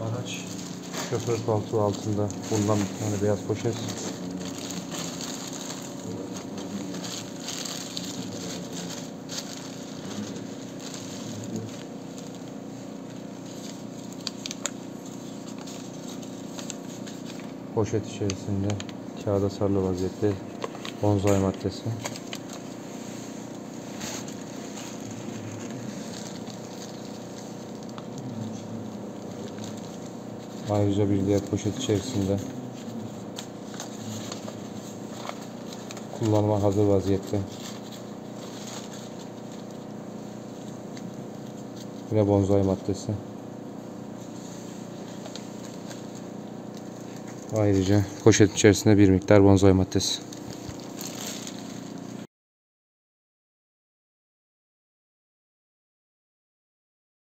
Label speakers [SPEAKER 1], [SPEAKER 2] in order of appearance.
[SPEAKER 1] Araç şoför koltuğu altında bulunan bir tane beyaz poşet. Poşet içerisinde kağıda sarılı vaziyette bonsai maddesi. Ayrıca bir diğer poşet içerisinde kullanıma hazır vaziyette. Yine bonsai maddesi. Ayrıca poşet içerisinde bir miktar bonsai maddesi.